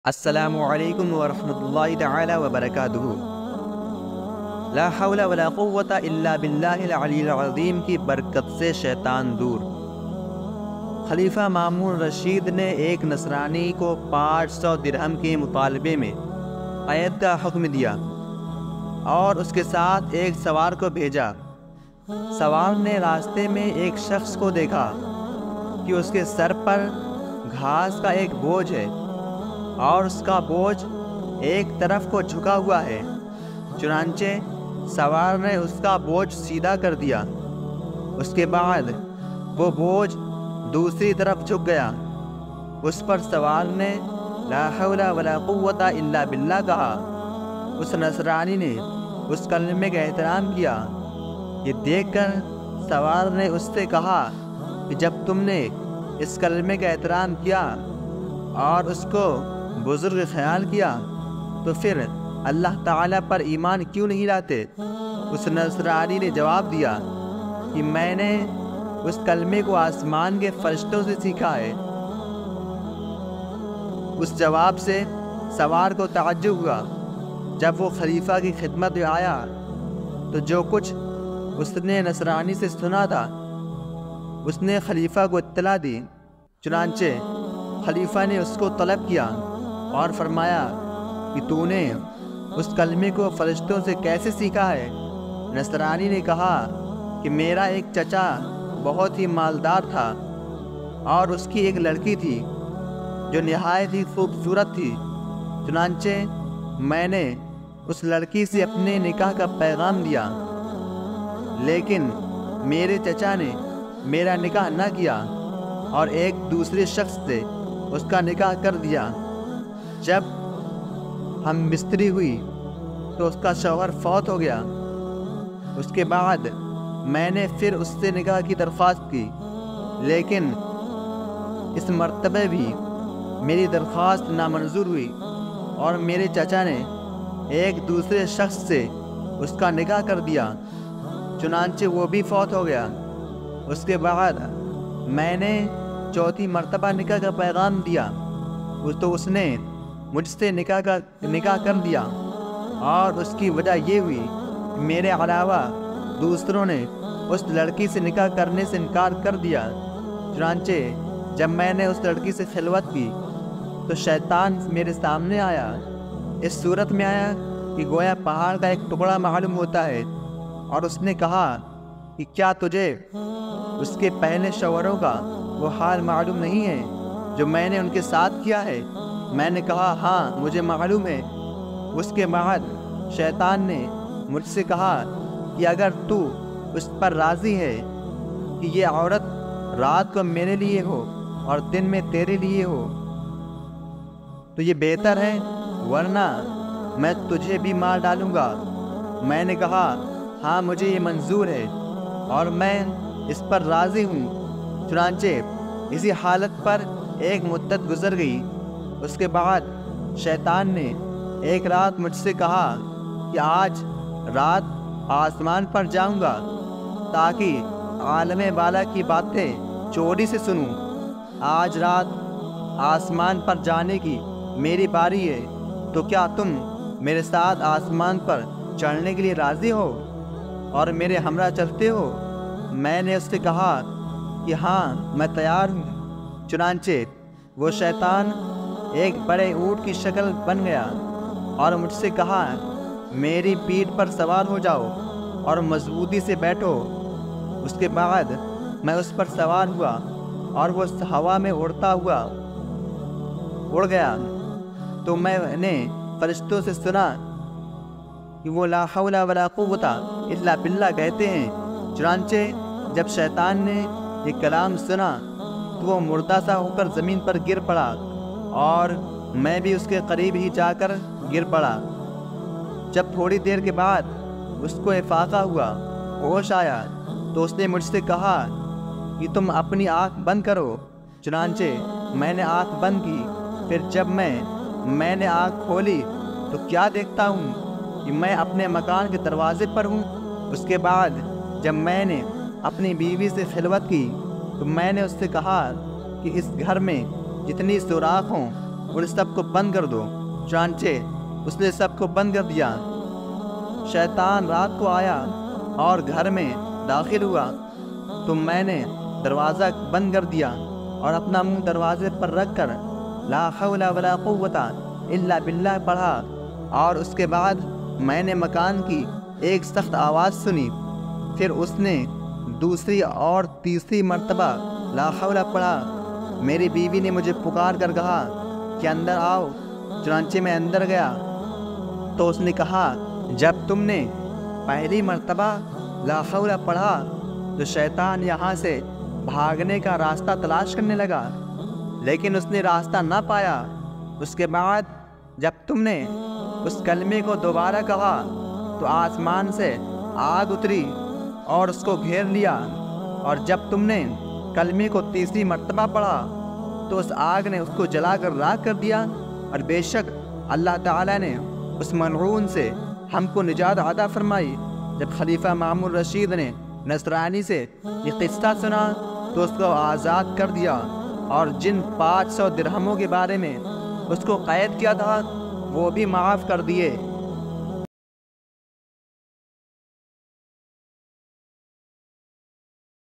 السلام علیکم ورحمۃ اللہ تعالی وبرکاتہ۔ لا حول ولا قوت الا باللہ العلی العظیم کی برکت سے شیطان دور۔ خلیفہ مامون رشید نے ایک نصرانی کو 500 درہم کے مطالبے میں قید کا حکم دیا اور اس کے ساتھ ایک سوار کو بھیجا۔ سوار نے راستے میں ایک شخص کو دیکھا کہ اس کے سر پر گھاس کا ایک بوجھ ہے اور اس کا بوجھ ایک طرف کو جھکا ہوا ہے۔ چنانچہ سوار نے اس کا بوجھ سیدھا کر دیا۔ اس کے بعد وہ بوجھ دوسری طرف جھک گیا۔ اس پر سوار نے لا حول ولا قوت الا باللہ کہا۔ اس نصرانی نے اس کلمے کا احترام کیا۔ یہ دیکھ کر سوار نے اس سے کہا کہ جب تم نے اس کلمے کا احترام کیا اور اس کو بزرگ خیال کیا تو پھر اللہ تعالیٰ پر ایمان کیوں نہیں لاتے؟ اس نصرانی نے جواب دیا کہ میں نے اس کلمے کو آسمان کے فرشتوں سے سیکھا ہے۔ اس جواب سے سوار کو تعجب ہوا۔ جب وہ خلیفہ کی خدمت میں آیا تو جو کچھ اس نے نصرانی سے سنا تھا اس نے خلیفہ کو اطلاع دی۔ چنانچہ خلیفہ نے اس کو طلب کیا اور فرمایا کہ تو نے اس کلمے کو فرشتوں سے کیسے سیکھا ہے؟ نصرانی نے کہا کہ میرا ایک چچا بہت ہی مالدار تھا اور اس کی ایک لڑکی تھی جو نہایت ہی خوبصورت تھی۔ چنانچہ میں نے اس لڑکی سے اپنے نکاح کا پیغام دیا، لیکن میرے چچا نے میرا نکاح نہ کیا اور ایک دوسرے شخص سے اس کا نکاح کر دیا۔ جب ہم بستری ہوئی تو اس کا شوہر فوت ہو گیا۔ اس کے بعد میں نے پھر اس سے نکاح کی درخواست کی، لیکن اس مرتبہ بھی میری درخواست نامنظور ہوئی اور میرے چچا نے ایک دوسرے شخص سے اس کا نکاح کر دیا۔ چنانچہ وہ بھی فوت ہو گیا۔ اس کے بعد میں نے چوتھی مرتبہ نکاح کا پیغام دیا تو اس نے مجھ سے نکاح کر دیا، اور اس کی وجہ یہ ہوئی کہ میرے علاوہ دوسروں نے اس لڑکی سے نکاح کرنے سے انکار کر دیا۔ چنانچہ جب میں نے اس لڑکی سے خلوت کی تو شیطان میرے سامنے آیا۔ اس صورت میں آیا کہ گویا پہاڑ کا ایک ٹکڑا معلوم ہوتا ہے، اور اس نے کہا کہ کیا تجھے اس کے پہلے شوہروں کا وہ حال معلوم نہیں ہے جو میں نے ان کے ساتھ کیا ہے؟ میں نے کہا ہاں مجھے معلوم ہے۔ اس کے بعد شیطان نے مجھ سے کہا کہ اگر تو اس پر راضی ہے کہ یہ عورت رات کو میرے لیے ہو اور دن میں تیرے لیے ہو تو یہ بہتر ہے، ورنہ میں تجھے بھی مار ڈالوں گا۔ میں نے کہا ہاں مجھے یہ منظور ہے اور میں اس پر راضی ہوں۔ چنانچہ اسی حالت پر ایک مدت گزر گئی۔ اس کے بعد شیطان نے ایک رات مجھ سے کہا کہ آج رات آسمان پر جاؤں گا تاکہ عالم بالا کی باتیں چوری سے سنوں۔ آج رات آسمان پر جانے کی میری باری ہے، تو کیا تم میرے ساتھ آسمان پر چڑھنے کے لیے راضی ہو اور میرے ہمراہ چلتے ہو؟ میں نے اس سے کہا کہ ہاں میں تیار ہوں۔ چنانچہ وہ شیطان ایک بڑے اونٹ کی شکل بن گیا اور مجھ سے کہا میری پیٹھ پر سوار ہو جاؤ اور مضبوطی سے بیٹھو۔ اس کے بعد میں اس پر سوار ہوا اور وہ ہوا میں اڑتا ہوا اڑ گیا۔ تو میں نے فرشتوں سے سنا کہ وہ لا حول ولا قوت الا باللہ کہتے ہیں۔ چنانچہ جب شیطان نے یہ کلام سنا تو وہ مردہ سا ہو کر زمین پر گر پڑا، اور میں بھی اس کے قریب ہی جا کر گر پڑا۔ جب تھوڑی دیر کے بعد اس کو افاقہ ہوا، ہوش آیا، تو اس نے مجھ سے کہا کہ تم اپنی آنکھ بند کرو۔ چنانچہ میں نے آنکھ بند کی۔ پھر جب میں نے آنکھ کھولی تو کیا دیکھتا ہوں کہ میں اپنے مکان کے دروازے پر ہوں۔ اس کے بعد جب میں نے اپنی بیوی سے خلوت کی تو میں نے اس سے کہا کہ اس گھر میں جتنی سوراخ ہوں اور اس سب کو بند کر دو۔ چنانچہ اس نے سب کو بند کر دیا۔ شیطان رات کو آیا اور گھر میں داخل ہوا تو میں نے دروازہ بند کر دیا اور اپنا منہ دروازے پر رکھ کر لا حول ولا قوت الا باللہ پڑھا، اور اس کے بعد میں نے مکان کی ایک سخت آواز سنی۔ پھر اس نے دوسری اور تیسری مرتبہ لا حول پڑھا۔ میری بیوی نے مجھے پکار کر کہا کہ اندر آؤ۔ چنانچہ میں اندر گیا تو اس نے کہا، جب تم نے پہلی مرتبہ لا حول پڑھا تو شیطان یہاں سے بھاگنے کا راستہ تلاش کرنے لگا، لیکن اس نے راستہ نہ پایا۔ اس کے بعد جب تم نے اس کلمے کو دوبارہ کہا تو آسمان سے آگ اتری اور اس کو گھیر لیا، اور جب تم نے کلمے کو تیسری مرتبہ پڑھا تو اس آگ نے اس کو جلا کر راکھ کر دیا۔ اور بے شک اللہ تعالیٰ نے اس ملعون سے ہم کو نجات عطا فرمائی۔ جب خلیفہ مامون رشید نے نصرانی سے یہ قصہ سنا تو اس کو آزاد کر دیا، اور جن 500 درہموں کے بارے میں اس کو قید کیا تھا وہ بھی معاف کر دیے۔